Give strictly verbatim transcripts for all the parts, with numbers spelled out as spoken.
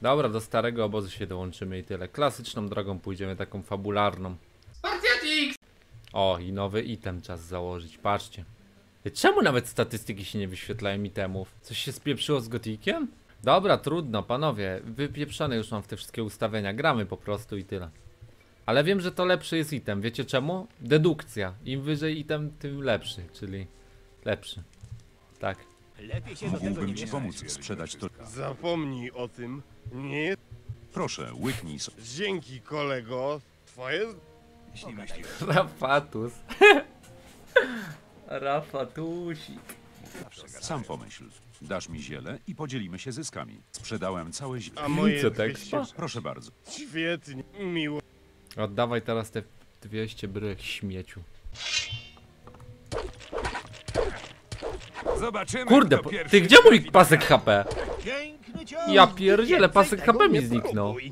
Dobra, do starego obozu się dołączymy i tyle. Klasyczną drogą pójdziemy, taką fabularną. Spartiatix! O, i nowy item czas założyć, patrzcie. Czemu nawet statystyki się nie wyświetlają itemów? Coś się spieprzyło z Gotikiem? Dobra, trudno, panowie. Wypieprzone już mam w te wszystkie ustawienia. Gramy po prostu i tyle. Ale wiem, że to lepszy jest item. Wiecie czemu? Dedukcja. Im wyżej item, tym lepszy, czyli lepszy. Tak. Lepiej się do tego nie Mógłbym ci mieszać. pomóc sprzedać to. Zapomnij o tym. Nie. Proszę, łyknij so. Dzięki, kolego. Twoje. Jeśli myślisz. Rafatus. Rafatusik. Sam pomyśl. Dasz mi ziele i podzielimy się zyskami. Sprzedałem całe ziele. A moje Co dwieście. teksta? Proszę bardzo. Świetnie. Miło. Oddawaj teraz te dwieście bryłek śmieciu. Zobaczymy. Kurde, kto po, pierwszy ty gdzie mój trafi do pasek piachu. H P? Piękny cios! Ja pierdzielę, Więcej pasek tego H P mi nie zniknął. próbuj.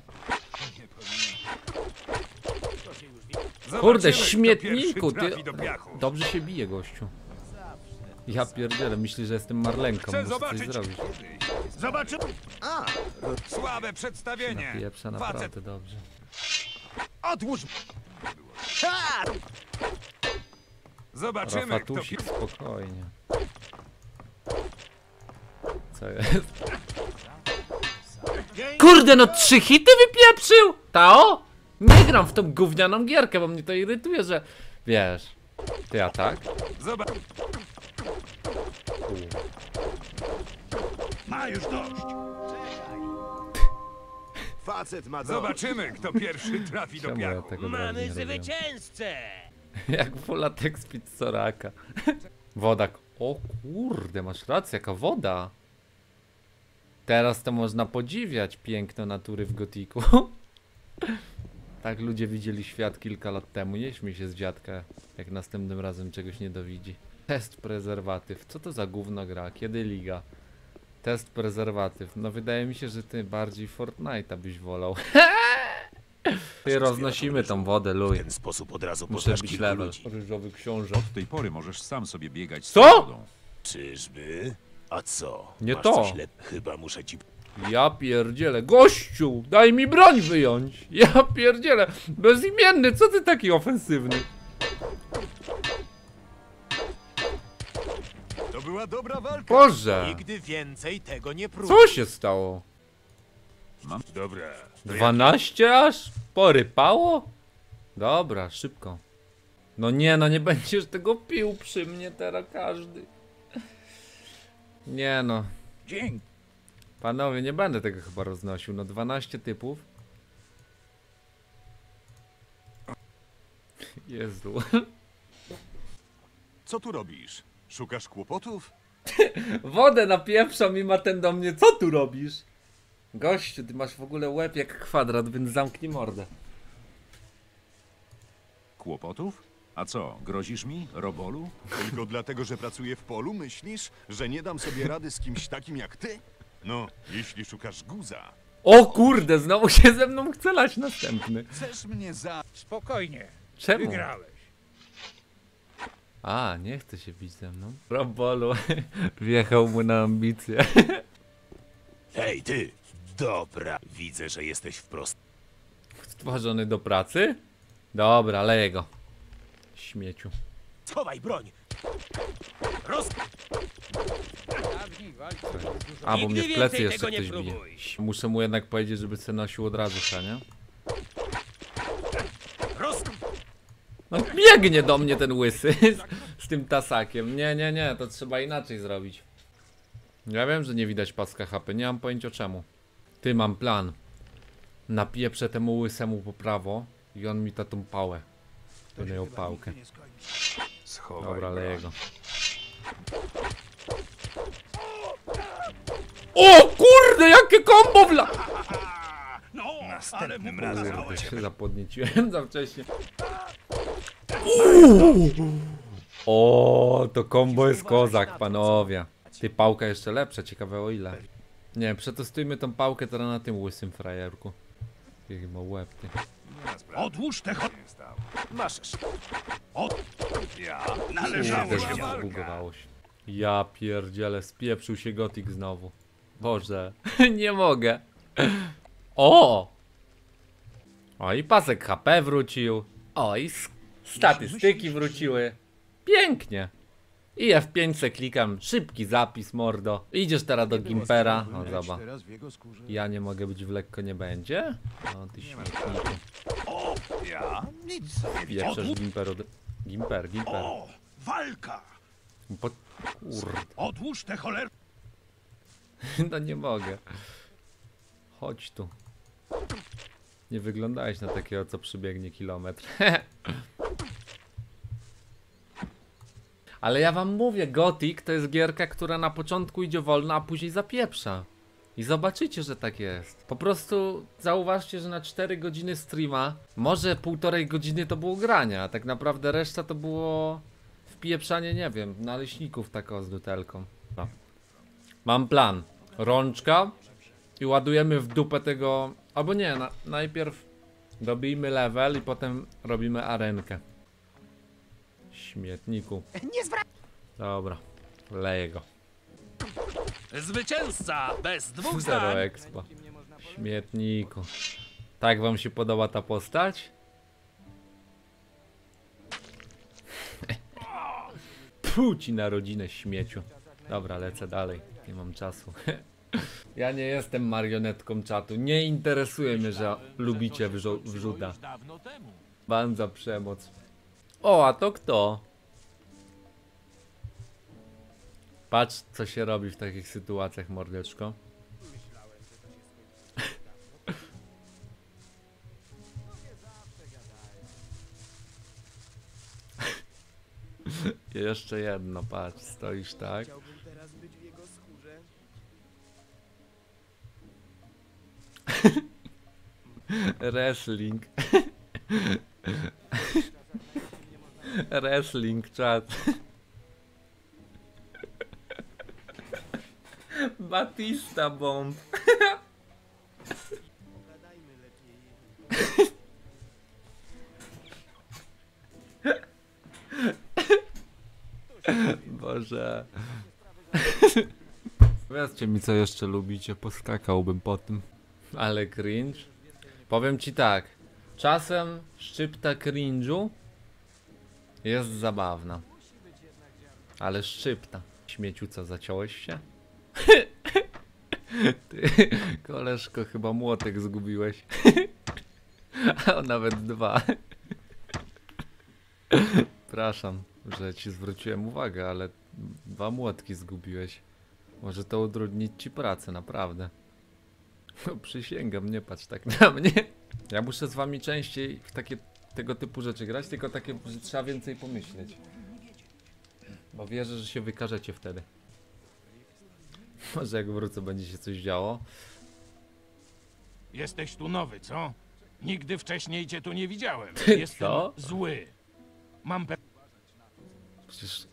Zobaczymy, Kurde, kto śmietniku, pierwszy ty... trafi do piachu. Dobrze się bije, gościu. Ja pierdzielę, myśli, że jestem Marlenką, Chcę muszę coś zobaczyć. zrobić. Zobaczymy! A! Słabe przedstawienie. Napieprza Facet. naprawdę dobrze. Odłóż! Ha! Zobaczymy, kto Rafatusik, pierwszy. spokojnie. Co jest? Kurde, no trzy hity wypieprzył! Tao? Nie gram w tą gównianą gierkę, bo mnie to irytuje, że... Wiesz... Ty, a tak? Zobacz. Ma już dość! Facet ma dość! Zobaczymy, kto pierwszy trafi do Czemu ja piachu. tego Mamy nie robiłem? zwycięzcę! Jak Volatek z Pizzoraka. Woda. O kurde, masz rację, jaka woda. Teraz to można podziwiać piękno natury w Gotiku. Tak ludzie widzieli świat kilka lat temu. Nie śmiej się z dziadka, jak następnym razem czegoś nie dowidzi. Test prezerwatyw. Co to za gówno gra? Kiedy liga? Test prezerwatyw. No wydaje mi się, że ty bardziej Fortnite'a byś wolał. Ty roznosimy tą wodę, luj. W ten sposób od razu Muszę poznasz być kilku level. ludzi. Ryżowy książę. Od tej pory możesz sam sobie biegać z Co? tą wodą. Czyżby? A co? Nie Masz to. Coś lep... Chyba muszę ci... Ja pierdzielę, gościu, daj mi broń wyjąć. Ja pierdzielę, bezimienny, co ty taki ofensywny? To była dobra walka. Boże, Nigdy więcej tego nie próbuj. co się stało? Dobra. dwanaście aż? Porypało? Dobra, szybko. No nie, no nie będziesz tego pił przy mnie teraz każdy. Nie no. Dzięki. Panowie, nie będę tego chyba roznosił, no dwanaście typów. Jezu. Co tu robisz? Szukasz kłopotów? Wodę napieprzam i ma ten do mnie, co tu robisz? Gościu, ty masz w ogóle łeb jak kwadrat, więc zamknij mordę. Kłopotów? A co, grozisz mi, Robolu? Tylko dlatego, że pracuję w polu, myślisz, że nie dam sobie rady z kimś takim jak ty? No, jeśli szukasz guza. O kurde, znowu się ze mną chce lać następny. Chcesz mnie za... Spokojnie. Czemu? Wygrałeś. A, nie chce się bić ze mną. Robolu, wjechał mu na ambicje. Hej, ty! Dobra, widzę, że jesteś wprost. Stworzony do pracy? Dobra, leję go. Śmieciu. Schowaj broń! Roz... A, bo mnie w Nigdy plecy więcej jeszcze tego nie ktoś bije. próbuj. Muszę mu jednak powiedzieć, żeby se nosił od razu, co nie? Roz... No biegnie do mnie ten łysy z, z tym tasakiem. Nie, nie, nie, to trzeba inaczej zrobić. Ja wiem, że nie widać paska H P, nie mam pojęcia czemu. Ty, mam plan. Napieprzę temu łysemu po prawo i on mi ta tą pałę. Będę miał pałkę. Schowaj Dobra, broń. leję go. O kurde, jakie kombo wla... Następnym razem. Kurde, się zapodnieciłem za wcześnie. Uuu. O, to kombo jest kozak, panowie. Ty, pałka jeszcze lepsza, ciekawe o ile. Nie wiem, przetestujmy tą pałkę teraz na tym łysym frajerku. Jaki ma łeb, ty. Odłóż te cho... Masz... Od... Ja. Kurde, zbugowało się. Ja pierdzielę, spieprzył się Gotik znowu. Boże, nie mogę. O! O, i pasek H P wrócił. O, i s- statystyki wróciły. Pięknie. I F pięć se klikam, szybki zapis, mordo. Idziesz teraz do Gimpera. O, zobacz. Ja nie mogę być w lekko nie będzie? O, ty śmietniku. Ja? Nic. Pieprzysz Gimper od... Gimper, Gimper. O, walka! Po... Kurde. Odłóż te choler... No nie mogę. Chodź tu. Nie wyglądałeś na takiego, co przybiegnie kilometr. Ale ja wam mówię, Gothic to jest gierka, która na początku idzie wolno, a później zapieprza. I zobaczycie, że tak jest. Po prostu zauważcie, że na cztery godziny streama, może półtorej godziny to było grania, a tak naprawdę reszta to było wpieprzanie, nie wiem, naleśników taką z nutelką. No. Mam plan. Rączka i ładujemy w dupę tego... Albo nie, na, najpierw dobijmy level i potem robimy arenkę. Śmietniku. Dobra, leję go. Zwycięzca bez dwóch Zero zdań. expa. Śmietniku. Tak wam się podoba ta postać? Puh ci na rodzinę, śmieciu. Dobra, lecę dalej. Nie mam czasu. Ja nie jestem marionetką czatu. Nie interesuje mnie, że lubicie wrzu wrzuta. Ban za przemoc. O, a to kto? Patrz, co się robi w takich sytuacjach, mordeczko. Jeszcze jedno, patrz, stoisz tak. Wrestling. Wrestling czat. Batista bomb. Boże. Powiedzcie mi, co jeszcze lubicie, poskakałbym po tym. Ale cringe. Powiem ci tak. Czasem szczypta cringe'u jest zabawna. Ale szczypta. Śmieciu, co, zaciąłeś się? Ty, koleżko, chyba młotek zgubiłeś. A on nawet dwa. Przepraszam, że ci zwróciłem uwagę, ale dwa młotki zgubiłeś. Może to utrudnić ci pracę, naprawdę. No, przysięgam, nie patrz tak na mnie. Ja muszę z wami częściej w takie tego typu rzeczy grać, tylko takie, że trzeba więcej pomyśleć. Bo wierzę, że się wykażecie wtedy. Może jak wrócę, będzie się coś działo. Jesteś tu nowy, co? Nigdy wcześniej cię tu nie widziałem. Ty Jestem co? zły. Mam pe... Przecież...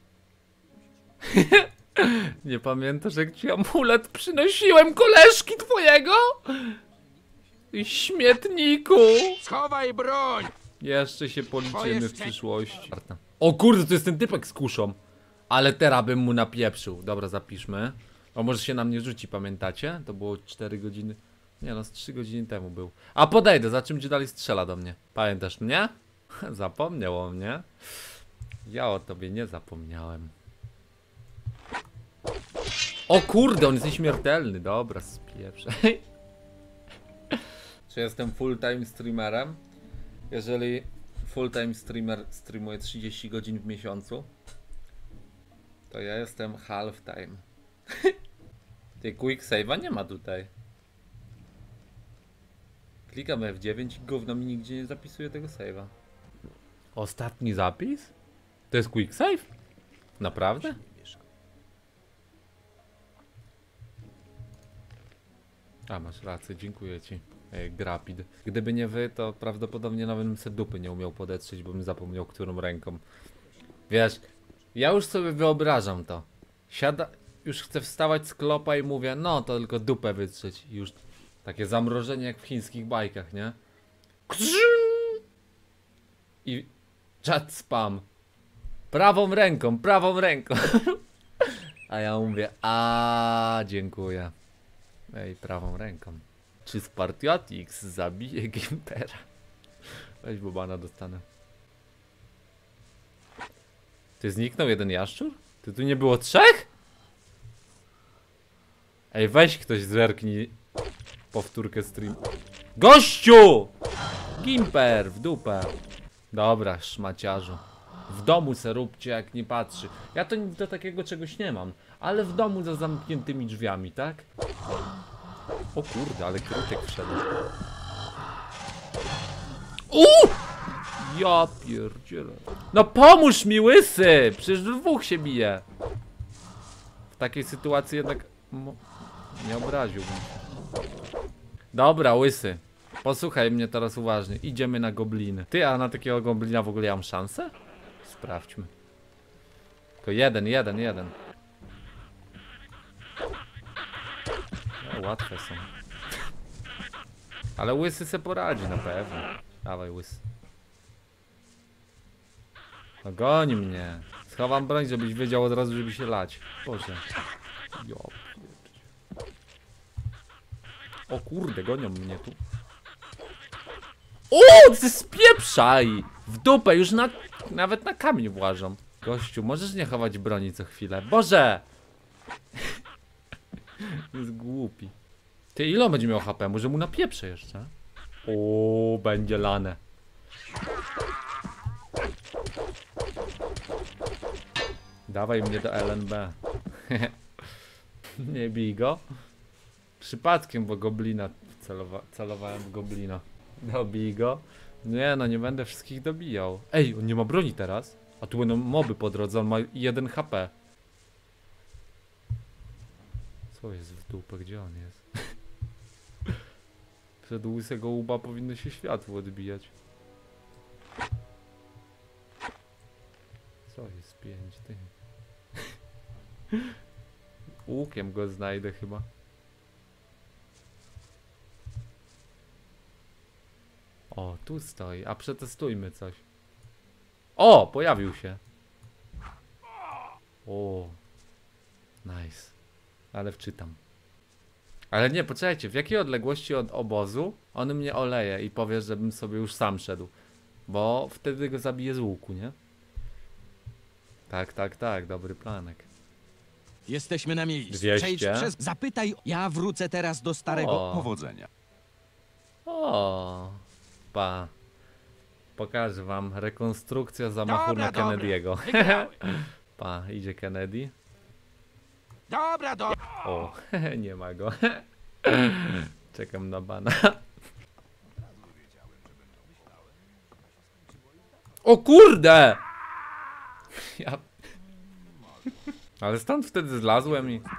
Nie pamiętasz, jak ci amulet przynosiłem koleżki twojego? I śmietniku! Schowaj broń! Jeszcze się policzymy w szczęście. przyszłości. O kurde, to jest ten typek z kuszą. Ale teraz bym mu napieprzył. Dobra, zapiszmy. O, może się na mnie rzuci, pamiętacie? To było cztery godziny... Nie no, z trzy godziny temu był. A podejdę, za czym gdzie dalej strzela do mnie. Pamiętasz mnie? Zapomniał o mnie. Ja o tobie nie zapomniałem. O kurde, on jest nieśmiertelny. Dobra, spieprzę. Czy jestem full time streamerem? Jeżeli full time streamer streamuje trzydzieści godzin w miesiącu, to ja jestem half time. Ty, quick save'a nie ma tutaj. Klikam F dziewięć i gówno mi nigdzie nie zapisuje tego save'a. Ostatni zapis? To jest quick save? Naprawdę? A, masz rację, dziękuję ci. Ej, Grapid. Gdyby nie wy, to prawdopodobnie nawet bym se dupy nie umiał podetrzeć, bo bym zapomniał, którą ręką. Wiesz, ja już sobie wyobrażam to. Siada, już chcę wstawać z klopa i mówię, no to tylko dupę wytrzeć. I już takie zamrożenie jak w chińskich bajkach, nie? I chat spam. Prawą ręką, prawą ręką. A ja mówię, a dziękuję. Ej, prawą ręką. Czy Spartiatix zabije Gimpera? Weź bobana dostanę. Ty zniknął jeden jaszczur? Ty tu nie było trzech? Ej, weź ktoś zerknij powtórkę stream. Gościu! Gimper w dupę. Dobra, szmaciarzu. W domu se róbcie, jak nie patrzy. Ja to nic do takiego czegoś nie mam. Ale w domu za zamkniętymi drzwiami, tak? O kurde, ale krytyk wszedł. Uuu! Ja pierdzielę. No pomóż mi, łysy! Przecież dwóch się bije. W takiej sytuacji jednak... nie obraziłbym się. Dobra, łysy. Posłuchaj mnie teraz uważnie. Idziemy na gobliny. Ty, a na takiego goblina w ogóle ja mam szansę? Sprawdźmy. Tylko jeden, jeden, jeden. No, łatwe są. Ale łysy se poradzi na pewno. Dawaj, łysy. No goni mnie. Schowam broń, żebyś wiedział od razu, żeby się lać. Boże. Jo. O kurde, gonią mnie tu. O, ty spieprzaj! W dupę, już na, nawet na kamień włażą. Gościu, możesz nie chować broni co chwilę. Boże! Jest głupi. Ty, ile on będzie miał H P? Może mu napieprzę jeszcze? O, będzie lane. Dawaj mnie do L N B. Nie bij go. Przypadkiem, bo goblina celowa celowałem w goblina. Dobij go. Nie no, nie będę wszystkich dobijał. Ej, on nie ma broni teraz. A tu będą moby po drodze, on ma jeden H P. Co jest w dupę? Gdzie on jest? Przed łysego łba powinno się światło odbijać. Co jest pięć, ty? Łukiem go znajdę chyba. O, tu stoi, a przetestujmy coś. O, pojawił się. O, nice. Ale wczytam. Ale nie, poczekajcie, w jakiej odległości od obozu on mnie oleje i powie, żebym sobie już sam szedł. Bo wtedy go zabiję z łuku, nie? Tak, tak, tak, dobry planek. Jesteśmy na miejscu. dwieście. Przejdź przez... Zapytaj... Ja wrócę teraz do starego... O. Powodzenia. O, pa. Pokażę wam rekonstrukcja zamachu Dobra, na dobra. Kennedy'ego. Wygrałem. Pa, idzie Kennedy. Dobra, dobra. O, nie ma go. Czekam na bana. O kurde! Ja... Ale stąd wtedy zlazłem i...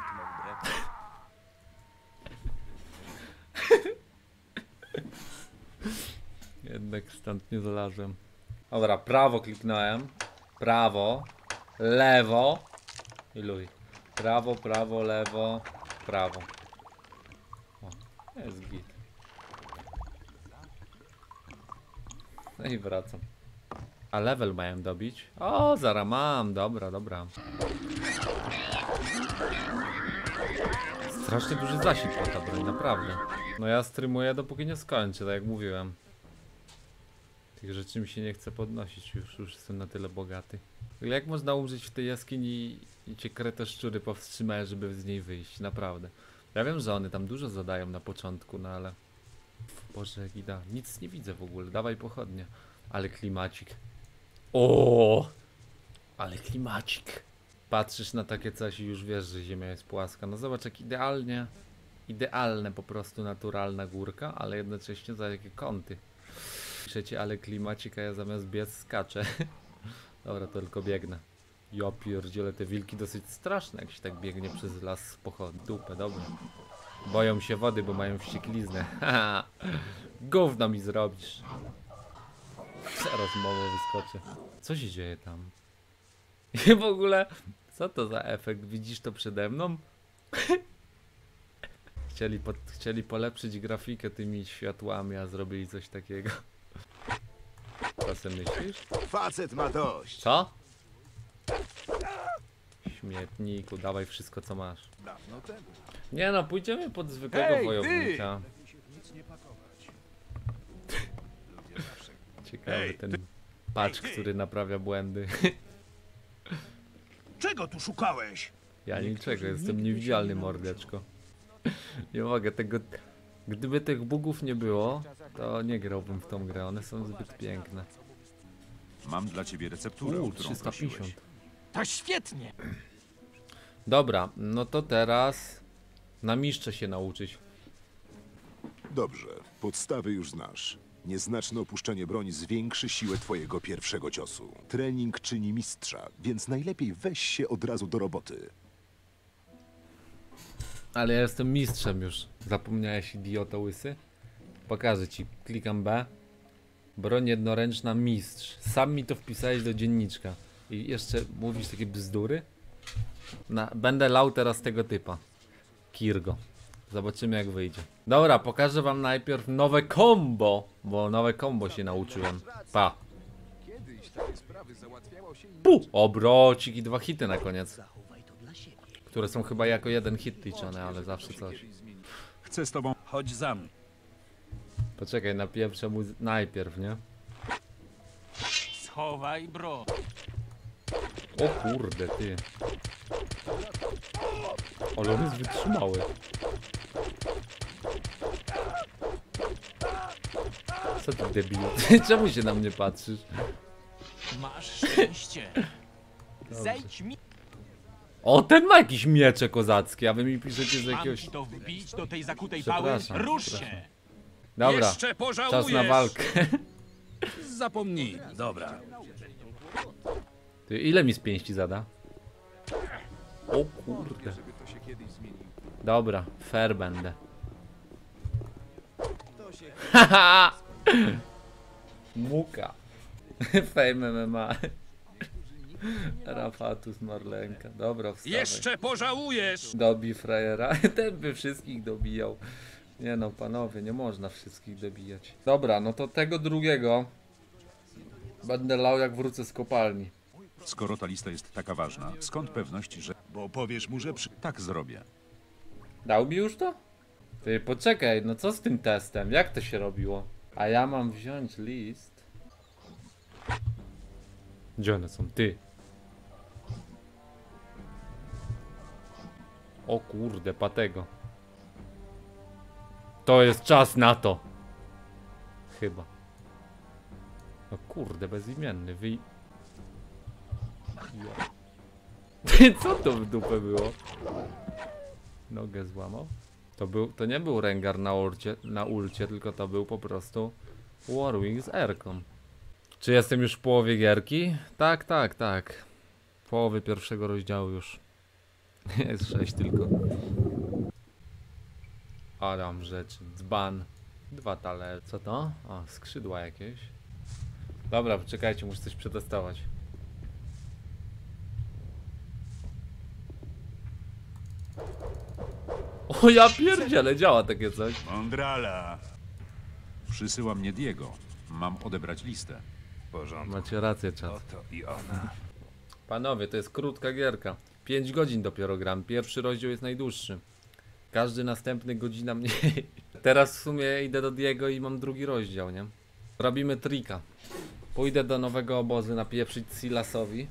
Jednak stąd nie zlazłem. Dobra, prawo kliknąłem. Prawo. Lewo. I luj. Prawo, prawo, lewo. Prawo. O, jest git. No i wracam. A level mają dobić? O, zaraz mam. Dobra, dobra. Strasznie duży zasięg ma ta broń, naprawdę. No ja streamuję dopóki nie skończę, tak jak mówiłem. Tych rzeczy mi się nie chce podnosić, już, już jestem na tyle bogaty. Ale jak można umrzeć w tej jaskini i cię krete szczury powstrzymają, żeby z niej wyjść, naprawdę. Ja wiem, że one tam dużo zadają na początku, no ale... Boże, gida, nic nie widzę w ogóle, dawaj pochodnie. Ale klimacik. O, ale klimacik. Patrzysz na takie coś i już wiesz, że ziemia jest płaska. No zobacz, jak idealnie, idealne po prostu naturalna górka, ale jednocześnie za jakie kąty. Piszecie, ale klimacik, a ja zamiast biec skaczę. Dobra, to tylko biegnę. Ja pierdzielę, te wilki dosyć straszne, jak się tak biegnie przez las z pochodni. Dupę, dobra. Boją się wody, bo mają wściekliznę. Haha. Gówno mi zrobisz. Zaraz mowa wyskoczę. Co się dzieje tam? I w ogóle, co to za efekt? Widzisz to przede mną? Chcieli, pod, chcieli polepszyć grafikę tymi światłami, a zrobili coś takiego. Co sobie myślisz? Facet ma dość. Co? Śmietniku, dawaj wszystko co masz. Nie no, pójdziemy pod zwykłego Hej, wojownika. Ciekawy Ej, ten patch, który naprawia błędy. Czego tu szukałeś? Ja niczego, jestem niewidzialny, mordeczko. Nie mogę tego... Gdyby tych bugów nie było, to nie grałbym w tą grę, one są zbyt piękne. Mam dla ciebie recepturę, o Uuu, którą trzysta pięćdziesiąt. prosiłeś. To świetnie. Dobra, no to teraz na mistrze się nauczyć. Dobrze, podstawy już znasz. Nieznaczne opuszczenie broni zwiększy siłę twojego pierwszego ciosu. Trening czyni mistrza, więc najlepiej weź się od razu do roboty. Ale ja jestem mistrzem już. Zapomniałeś, idioto łysy? Pokażę ci. Klikam B. Broń jednoręczna mistrz. Sam mi to wpisałeś do dzienniczka. I jeszcze mówisz takie bzdury? Na, będę lał teraz tego typa. Kirgo. Zobaczymy jak wyjdzie. Dobra, pokażę wam najpierw nowe combo. Bo nowe combo się nauczyłem. Pa. Pu! Obrocik i dwa hity na koniec. Które są chyba jako jeden hit liczone, ale zawsze coś. Chcę z tobą... Chodź za mną. Poczekaj, napieprzę mu z- najpierw, nie? Schowaj bro. O kurde, ty. Ale on jest wytrzymały. Co ty debilu? Czemu się na mnie patrzysz? Masz szczęście. Zejdź mi. O, ten ma jakiś miecze kozackie, a wy mi piszecie z Mam jakiegoś... ci to wbić do tej zakutej pały. Przepraszam, Rusz przepraszam. się. Dobra, Jeszcze pożałujesz. czas na walkę. Zapomnij. Dobra. Ty, ile mi z pięści zada? O kurde. Dobra, fair będę. Haha! Muka. Fame M M A. Rafatus Marlenka. Dobra, wstawaj. Jeszcze pożałujesz. Dobij frajera. Ten by wszystkich dobijał. Nie no, panowie, nie można wszystkich dobijać. Dobra, no to tego drugiego będę lał jak wrócę z kopalni. Skoro ta lista jest taka ważna, skąd pewność, że... Bo powiesz mu, że przy... Tak zrobię. Dał mi już to? Ty, poczekaj, no co z tym testem? Jak to się robiło? A ja mam wziąć list. Gdzie one są? Ty. O kurde, patego. To jest czas na to. Chyba. No kurde, bezimienny, wy... Ja. Ty, co to w dupę było? Nogę złamał? To, był, to nie był Rengar na, urcie, na ulcie, tylko to był po prostu Warwick z Erką. Czy jestem już w połowie gierki? Tak, tak, tak. W połowie pierwszego rozdziału już. Jest sześć tylko. Adam rzeczy, dzban. Dwa talerze. Co to? O, skrzydła jakieś. Dobra, czekajcie, muszę coś przetestować. O ja pierdzielę, działa takie coś. Mądrala. Przysyła mnie Diego. Mam odebrać listę. W porządku. Macie rację, czat. Oto i ona. Panowie, to jest krótka gierka. pięć godzin dopiero gram. Pierwszy rozdział jest najdłuższy. Każdy następny godzina mniej. Teraz w sumie idę do Diego i mam drugi rozdział, nie? Robimy trika. Pójdę do nowego obozu napieprzyć Silasowi.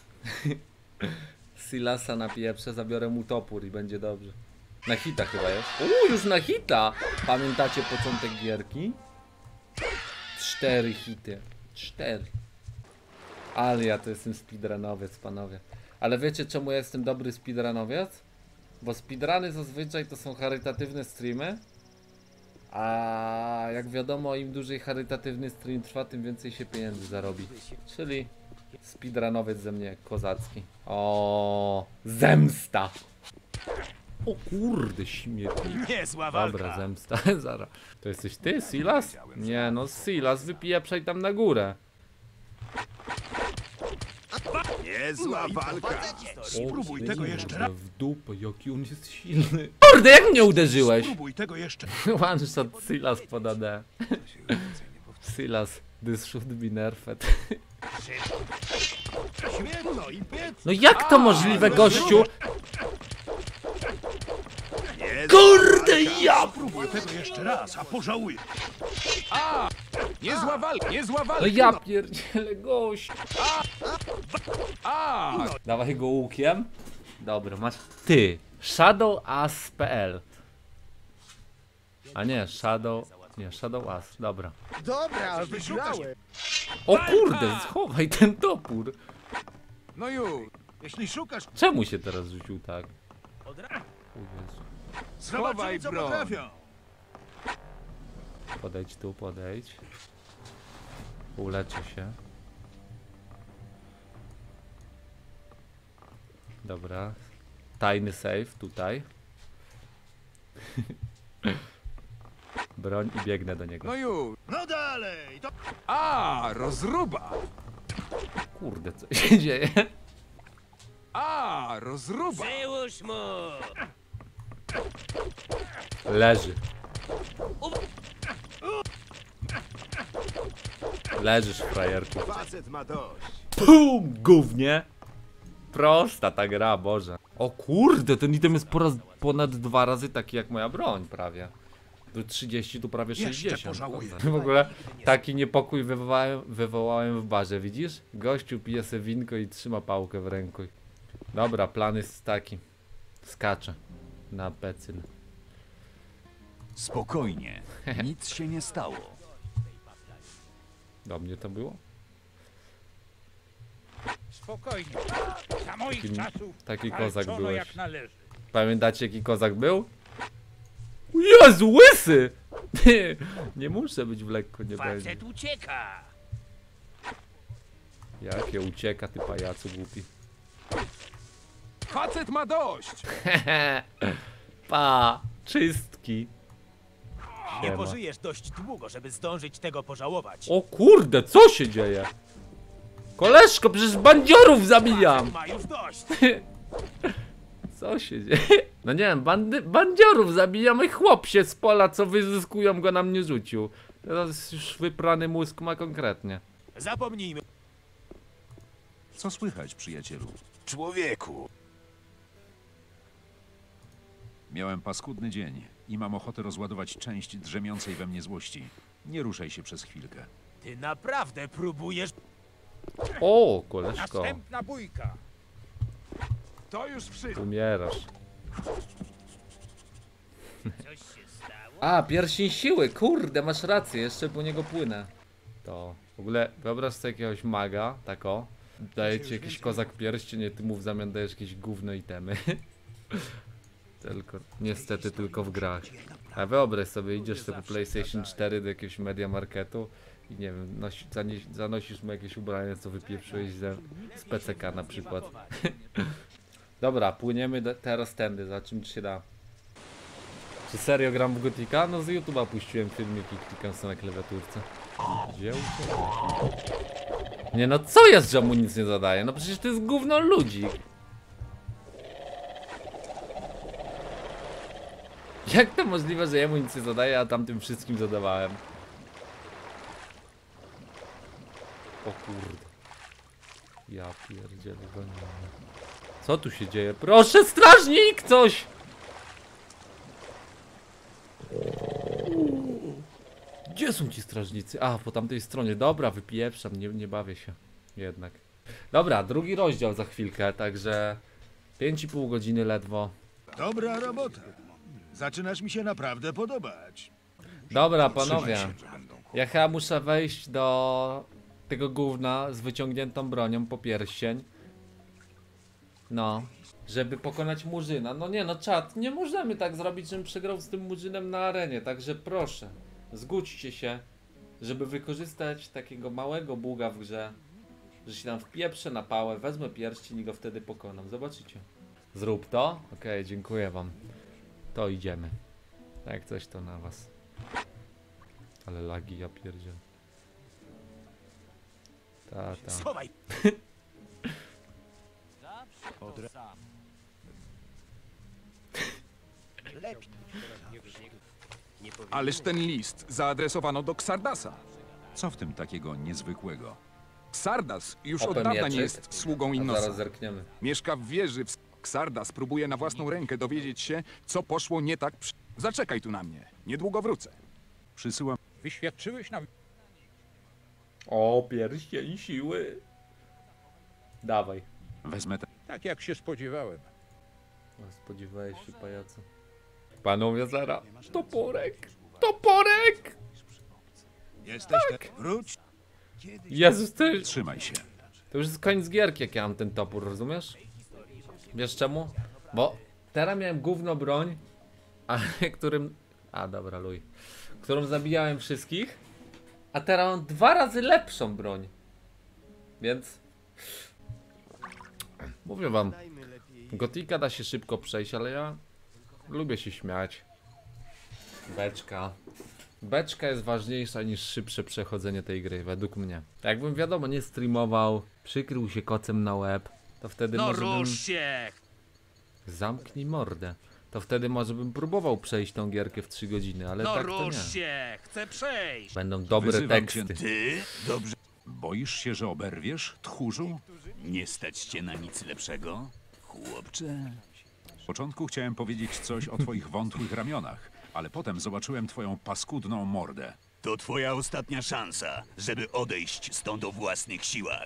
Silasa napieprzę, zabiorę mu topór i będzie dobrze. Na hita chyba jest. Uuu, już na hita! Pamiętacie początek gierki? Cztery hity. Cztery. Ale ja to jestem speedrunowiec, panowie. Ale wiecie czemu ja jestem dobry speedrunowiec? Bo speedruny zazwyczaj to są charytatywne streamy. A jak wiadomo, im dłużej charytatywny stream trwa, tym więcej się pieniędzy zarobi. Czyli speedrunowiec ze mnie kozacki. O, zemsta! O kurde, śmietnik. Niezła walka. Dobra, zemsta, zara. To jesteś ty, Silas? Nie no, Silas, wypijeprzaj tam na górę. Niezła walka. Spróbuj tego jeszcze kurde, raz. w dupę, jaki on jest silny. Kurde, jak mnie uderzyłeś? Spróbuj tego jeszcze. One shot Silas pod A D. Silas, this should be nerfed. Świetno i piec. No jak to możliwe, gościu? Niezła Kurde, ja! Spróbuj tego jeszcze raz, a pożałujesz. Niezła walka, niezła No walka! ja pierdzielę gość. A! Dawaj go łukiem. Dobra, masz. Ty, Shadow As kropka p l. A nie, Shadow. Nie, Shadow As, dobra. Dobra, wygrałem. O kurde, schowaj ten topór. No już! Jeśli szukasz, Czemu się teraz rzucił tak? O Jezu. Schowaj zobaczymy co broń! potrafią. Podejdź tu, podejdź. Uleczę się. Dobra. Tajny save tutaj. Broń i biegnę do niego. No już! No dalej, to A! Rozruba! Kurde, co się dzieje? A! Rozruba! Leży. Leżysz, frajerku. Facet ma dość. Pum! Gównie! Prosta ta gra, Boże. O kurde, ten item jest po raz, ponad dwa razy taki jak moja broń prawie. Tu trzydzieści, tu prawie sześćdziesiąt. pożałuję. W ogóle taki niepokój wywołałem, wywołałem w barze, widzisz? Gościu pije se winko i trzyma pałkę w ręku. Dobra, plan jest taki. Skaczę na becyl. Spokojnie, nic się nie stało. Do mnie to było? Spokojnie. Za moich Taki- czasów taki kozak walczono byłeś. jak należy. Pamiętacie jaki kozak był? Jezu, łysy! Ty, nie muszę być w lekko, nie będzie. Facet ucieka. Jakie ucieka, ty pajacu głupi. Facet ma dość! Pa, czystki. Nie Siema. pożyjesz dość długo, żeby zdążyć tego pożałować. O kurde, co się dzieje? Koleżko, przecież bandziorów zabijam! Ma już dość! Co się dzieje? No nie wiem, bandy, bandziorów zabijam i chłop się z pola, co wyzyskują, go na mnie rzucił. Teraz już wyprany mózg ma konkretnie. Zapomnijmy. Co słychać, przyjacielu? Człowieku, Miałem paskudny dzień i mam ochotę rozładować część drzemiącej we mnie złości. Nie ruszaj się przez chwilkę. Ty naprawdę próbujesz... O, koleżko, Następna bójka. To już wszystko! umierasz. Coś się stało? A, pierścień siły, kurde, masz rację, jeszcze po niego płynę. To, w ogóle wyobraź sobie jakiegoś maga, tako. Daje ci jakiś kozak pierścień, nie ty mu w zamian dajesz jakieś gówno itemy. Tylko, niestety tylko w grach. A wyobraź sobie, idziesz sobie po PlayStation cztery do jakiegoś Media Marketu i nie wiem, nosi, zanieś, zanosisz mu jakieś ubranie, co wypieprzyłeś ze, z P C K na przykład. Dobra, płyniemy do, teraz tędy, zobaczymy czy się da. Czy serio gram w Gotika? No z YouTube'a puściłem filmik i klikam sobie na klawiaturce. Gdzie uciekłeś? Nie no, co jest, że mu nic nie zadaje? No przecież to jest gówno ludzik. Jak to możliwe, że jemu nic nie zadaje, a tamtym wszystkim zadawałem? O kurde. Ja pierdzielę, gonimy. Co tu się dzieje? Proszę, strażnik, coś! Gdzie są ci strażnicy? A, po tamtej stronie. Dobra, wypieprzam, nie, nie bawię się. Jednak. Dobra, drugi rozdział za chwilkę, także... pięć i pół godziny ledwo. dobra robota. Zaczynasz mi się naprawdę podobać. Dobra, panowie. Ja chyba muszę wejść do tego gówna z wyciągniętą bronią po pierścień. No. Żeby pokonać Murzyna. No nie no, czat, nie możemy tak zrobić, żebym przegrał z tym Murzynem na arenie. Także proszę, zgódźcie się, żeby wykorzystać takiego małego buga w grze, że się tam wpieprzę na pałę, wezmę pierścień i go wtedy pokonam. Zobaczycie. Zrób to? Okej, dziękuję wam. To idziemy. Jak coś to na was. Ale lagi, ja pierdziel. Ta, ta. Schowaj! Ależ ten list zaadresowano do Xardasa. Co w tym takiego niezwykłego? Xardas już Open od dawna mieczyk. nie jest sługą A zaraz Innosa. zerkniemy. Mieszka w wieży w... Xardas próbuje na własną rękę dowiedzieć się, co poszło nie tak przy... Zaczekaj tu na mnie. Niedługo wrócę. Przysyłam Wyświadczyłeś nam O, pierścień siły. Dawaj. Wezmę te... Tak jak się spodziewałem. O, spodziewałeś się, pajacu. Panowie, zara. Toporek. Toporek! Jesteś tak. Wróć. Jezus, to już, Trzymaj się. to już jest koniec gierki, jak ja mam ten topór, rozumiesz? Wiesz czemu? Bo teraz miałem gówno broń, a którym... A, dobra, luj. Którą zabijałem wszystkich, a teraz mam dwa razy lepszą broń. Więc... Mówię wam, Gotika da się szybko przejść, ale ja lubię się śmiać. Beczka. Beczka jest ważniejsza niż szybsze przechodzenie tej gry, według mnie. Jakbym, wiadomo, nie streamował, przykrył się kocem na łeb, to wtedy No może bym... rusz się! Zamknij mordę. To wtedy może bym próbował przejść tą gierkę w trzy godziny, ale No tak to rusz nie. się! Chcę przejść! Będą dobre Wyzywam teksty. cię. Ty? Dobrze. Boisz się, że oberwiesz, tchórzu? Nie stać cię na nic lepszego? Chłopcze. W początku chciałem powiedzieć coś o twoich wątłych ramionach, ale potem zobaczyłem twoją paskudną mordę. To twoja ostatnia szansa, żeby odejść stąd o własnych siłach.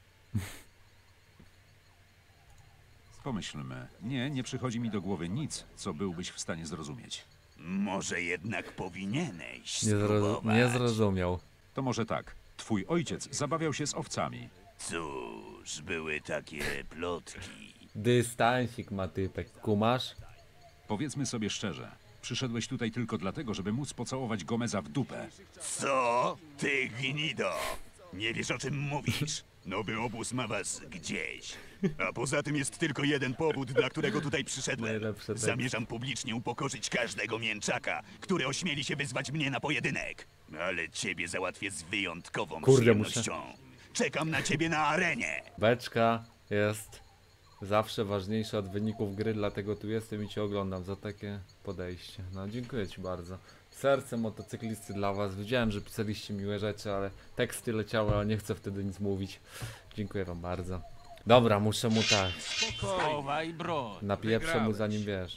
Pomyślmy. Nie, nie przychodzi mi do głowy nic, co byłbyś w stanie zrozumieć. Może jednak powinieneś Nie, zro... spróbować. nie zrozumiał. To może tak. Twój ojciec zabawiał się z owcami. Cóż, były takie plotki. Dystansik ma typek, kumasz? Powiedzmy sobie szczerze. Przyszedłeś tutaj tylko dlatego, żeby móc pocałować Gomeza w dupę. Co? Ty gnido! Nie wiesz, o czym mówisz. Nowy obóz ma was gdzieś. A poza tym jest tylko jeden powód, dla którego tutaj przyszedłem. Najlepsze teksty. Zamierzam publicznie upokorzyć każdego mięczaka, który ośmieli się wyzwać mnie na pojedynek. Ale ciebie załatwię z wyjątkową Kurde, przyjemnością. Czekam na ciebie na arenie. Beczka jest zawsze ważniejsza od wyników gry, dlatego tu jestem i cię oglądam za takie podejście. No, dziękuję ci bardzo. Serce motocyklisty dla was. Wiedziałem, że pisaliście miłe rzeczy, ale teksty leciały, a nie chcę wtedy nic mówić. Dziękuję wam bardzo. Dobra, muszę mu tak. Chowaj broń! Napieprzę mu zanim wiesz.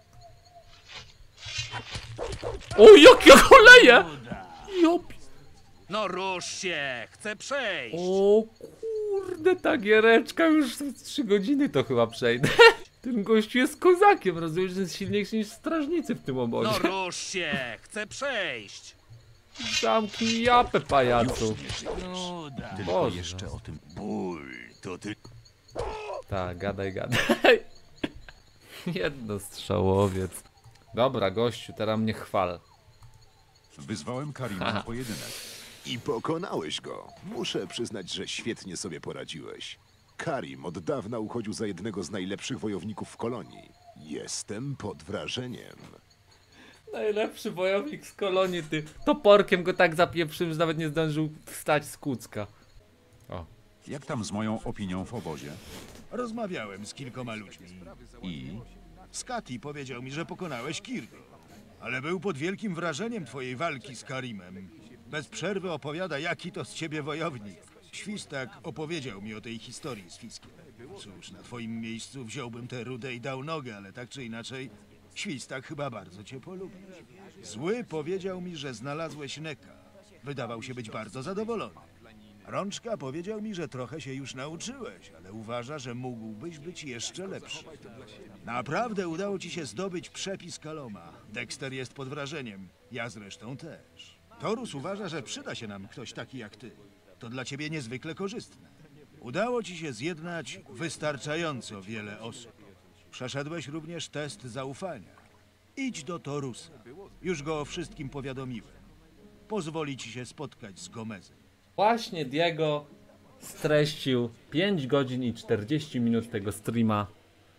O, jak ja choleję! Jop. No rusz się! Chcę przejść! O kurde, ta giereczka już w trzy godziny to chyba przejdę. Ten gościu jest kozakiem, rozumiesz, że jest silniejszy niż strażnicy w tym obozie. No rusz się! Chcę przejść! Zamknij japę, pajacu. Nuda! Tylko Boże. jeszcze o tym. Ból, to ty. Tak, gadaj, gadaj. Jednostrzałowiec. Dobra, gościu, teraz mnie chwal. Wyzwałem Karima na pojedynek. I pokonałeś go. Muszę przyznać, że świetnie sobie poradziłeś. Karim od dawna uchodził za jednego z najlepszych wojowników w kolonii. Jestem pod wrażeniem. Najlepszy wojownik z kolonii, ty. Toporkiem go tak zapieprzył, że nawet nie zdążył wstać z kucka. O. Jak tam z moją opinią w obozie? Rozmawiałem z kilkoma ludźmi. I... Skati powiedział mi, że pokonałeś Kirgo. Ale był pod wielkim wrażeniem twojej walki z Karimem. Bez przerwy opowiada, jaki to z ciebie wojownik. Świstak opowiedział mi o tej historii z Fiskiem. Cóż, na twoim miejscu wziąłbym tę rudę i dał nogę, ale tak czy inaczej, Świstak chyba bardzo cię polubi. Zły powiedział mi, że znalazłeś Neka. Wydawał się być bardzo zadowolony. Rączka powiedział mi, że trochę się już nauczyłeś, ale uważa, że mógłbyś być jeszcze lepszy. Naprawdę udało ci się zdobyć przepis Kaloma. Dexter jest pod wrażeniem. Ja zresztą też. Torus uważa, że przyda się nam ktoś taki jak ty. To dla ciebie niezwykle korzystne. Udało ci się zjednać wystarczająco wiele osób. Przeszedłeś również test zaufania. Idź do Torusa. Już go o wszystkim powiadomiłem. Pozwoli ci się spotkać z Gomezem. Właśnie Diego streścił pięć godzin i czterdzieści minut tego streama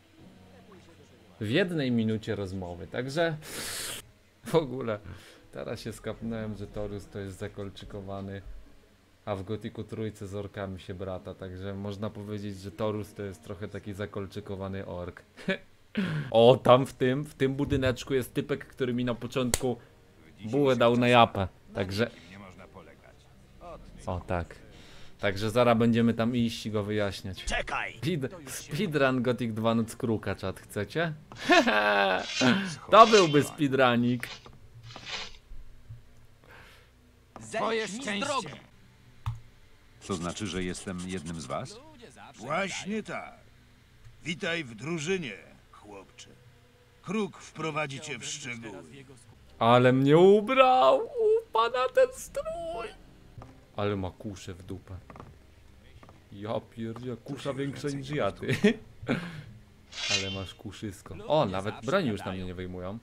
w jednej minucie rozmowy, także w ogóle teraz się skapnąłem, że Torus to jest zakolczykowany, a w Gotiku trójce z orkami się brata, także można powiedzieć, że Torus to jest trochę taki zakolczykowany ork. O, tam w tym, w tym budyneczku jest typek, który mi na początku bułę dał na japę, także... O, tak. Także zaraz będziemy tam iść i go wyjaśniać. Czekaj! Speed, speedrun Gothic dwa Noc Kruka, czat, chcecie? To byłby speedrunik. Twoje szczęście! To znaczy, że jestem jednym z was? Właśnie tak. Witaj w drużynie, chłopcze. Kruk wprowadzi cię w szczegóły. Ale mnie ubrał! Upada ten strój! Ale ma kuszę w dupę. Ja pierdzie, kusza większa niż ja, ty. Ale masz kuszysko. O, nawet broni już na mnie nie wyjmują.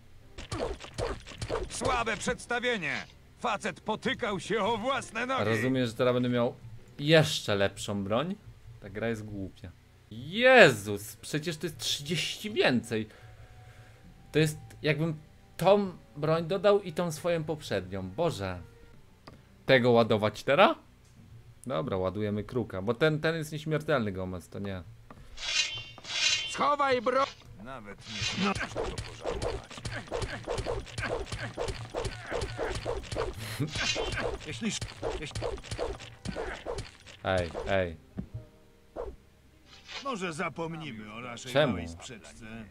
Słabe przedstawienie! Facet potykał się o własne nogi! Rozumiem, że teraz będę miał jeszcze lepszą broń? Ta gra jest głupia. Jezus, przecież to jest trzydzieści więcej. To jest jakbym tą broń dodał i tą swoją poprzednią. Boże. Tego ładować teraz? Dobra, ładujemy kruka, bo ten, ten jest nieśmiertelny, Gomez, to nie. Schowaj bro... Nawet nie możesz tego pożałować. Jeśli... jeśli... Ej, ej. Może zapomnimy o naszej Czemu? małej sprzeczce.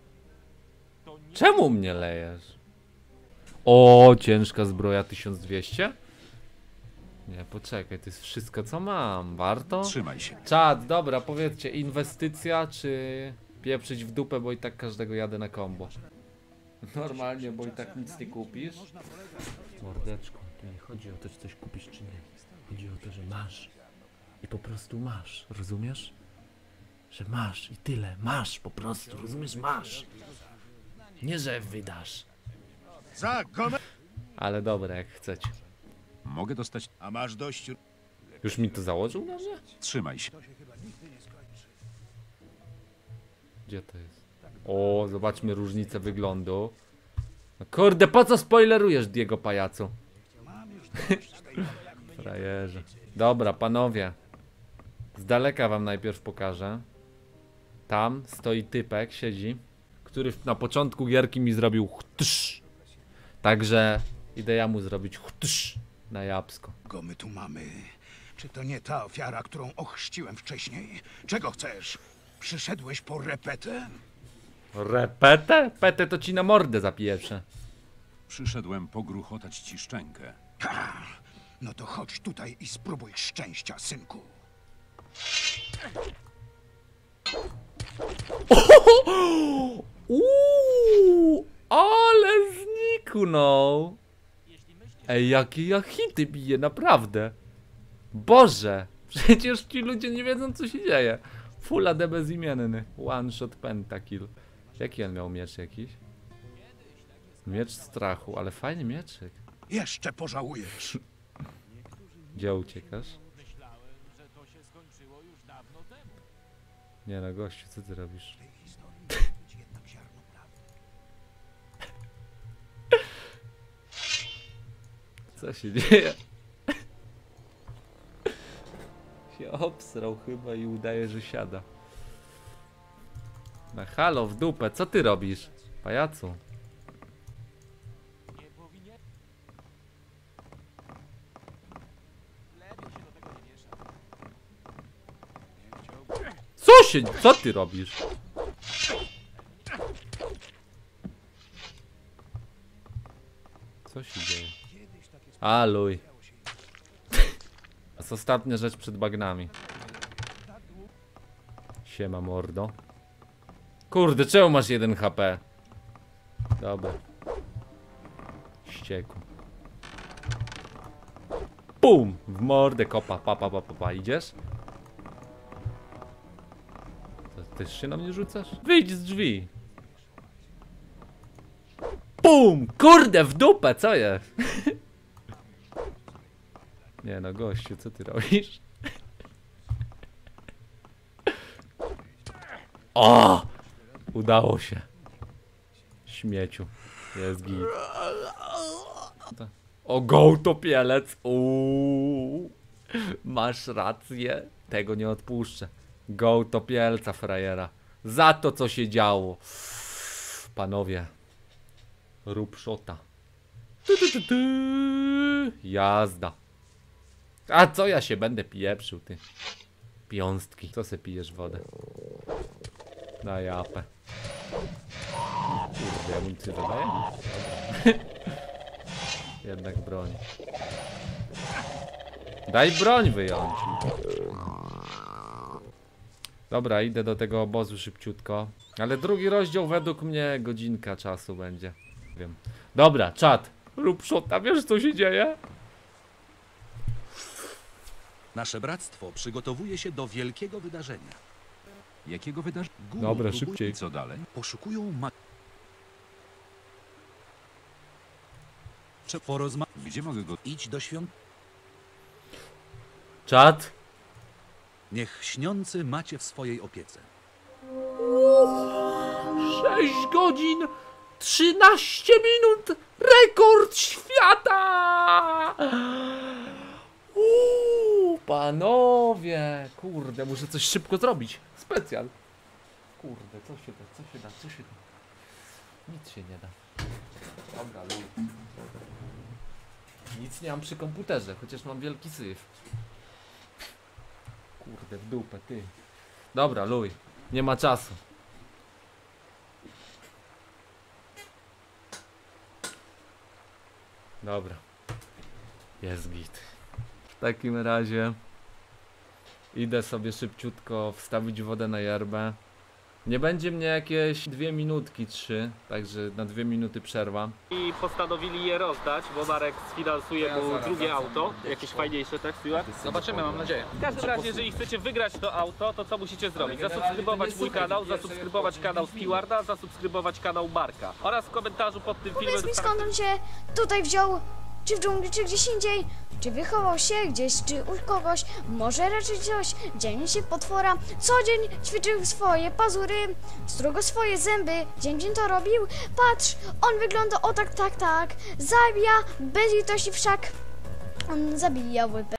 Czemu mnie lejesz? O, ciężka zbroja tysiąc dwieście? Nie, poczekaj, to jest wszystko co mam, warto? Trzymaj się. Czad, dobra, powiedzcie, inwestycja czy pieprzyć w dupę, bo i tak każdego jadę na kombo. Normalnie, bo i tak nic nie kupisz. Mordeczko, to nie chodzi o to, czy coś kupisz czy nie. Chodzi o to, że masz. I po prostu masz, rozumiesz? Że masz i tyle, masz po prostu, rozumiesz, masz. Nie, że wydasz. Za Gomez! Ale dobra, jak chcecie. Mogę dostać... A masz dość... Już mi to założył noże? Trzymaj się. Gdzie to jest? O, zobaczmy różnicę wyglądu. No kurde, po co spoilerujesz, Diego pajacu? Frajerze. Dobra, panowie. Z daleka wam najpierw pokażę. Tam stoi typek, siedzi, który na początku gierki mi zrobił chtsz. Także idę ja mu zrobić chtsz na jabłko. Go my tu mamy. Czy to nie ta ofiara, którą ochrzciłem wcześniej? Czego chcesz? Przyszedłeś po repetę? Repetę? Petę to ci na mordę zapieprzę. Przyszedłem pogruchotać ci szczękę. Ha! No to chodź tutaj i spróbuj szczęścia, synku. Uuu, ale zniknął. Ej, jakie ja hity bije, naprawdę. Boże, przecież ci ludzie nie wiedzą, co się dzieje. Full A D bezimienny, one shot pentakill. Jaki on miał miecz jakiś? Miecz strachu, ale fajny mieczyk. Jeszcze pożałujesz. Gdzie uciekasz? Nie no, gościu, co ty robisz? Co się dzieje? Się obsrał chyba i udaje, że siada. Na halo, w dupę, co ty robisz? Pajacu. Co się, co ty robisz? Co się dzieje? A, luj. To jest ostatnia rzecz przed bagnami. Siema, mordo. Kurde, czemu masz jeden H P? Dobra. Ściekł. Pum! W mordę kopa, pa, pa, pa, pa, pa. Idziesz? To też się na mnie rzucasz? Wyjdź z drzwi. Pum! Kurde, w dupę, co jest? Nie no, gościu, co ty robisz? O! Udało się. Śmieciu. Jest git. O, gołtopielec. Uuu. Masz rację. Tego nie odpuszczę. Gołtopielca, frajera. Za to, co się działo. Panowie. Rób szota. Tu, tu, tu, tu. Jazda. A co ja się będę pieprzył, ty? Piąstki. Co se pijesz wodę? Na japę. Kurde, amunicję zadaję? Jednak broń. Daj broń wyjąć. Dobra, idę do tego obozu szybciutko. Ale drugi rozdział według mnie godzinka czasu będzie. Wiem. Dobra, czat. Rób szota, wiesz co się dzieje? Nasze bractwo przygotowuje się do wielkiego wydarzenia. Jakiego wydarzenia? Dobra, szybciej. I co dalej? Poszukują ma... Czy porozma... Gdzie mogę go... Idź do świąt... Czat. Niech śniący macie w swojej opiece. sześć godzin, trzynaście minut, rekord świata! Uuu, panowie, kurde, muszę coś szybko zrobić. Specjal. Kurde, co się da, co się da, co się da. Nic się nie da. Dobra, luj. Nic nie mam przy komputerze, chociaż mam wielki syf. Kurde, w dupę, ty. Dobra, luj. Nie ma czasu. Dobra. Jest git. W takim razie idę sobie szybciutko wstawić wodę na yerbę. Nie będzie mnie jakieś dwie minutki, trzy, także na dwie minuty przerwa. I postanowili je rozdać, bo Marek sfinansuje mu drugie auto, jakieś fajniejsze, tak, Stewart? Zobaczymy, mam nadzieję. W każdym razie, jeżeli chcecie wygrać to auto, to co musicie zrobić? Zasubskrybować mój kanał, zasubskrybować kanał Stewarda, zasubskrybować kanał Marka. Oraz w komentarzu pod tym filmem... Powiedz mi, skąd on się tutaj wziął? Czy w dżungli, czy gdzieś indziej? Czy wychował się gdzieś, czy u kogoś? Może raczej coś? Dzień się potwora. Co dzień ćwiczył swoje pazury, strugo swoje zęby. Dzień dzień to robił. Patrz, on wygląda o tak, tak, tak. Zabija bez litości wszak. On zabija łypę.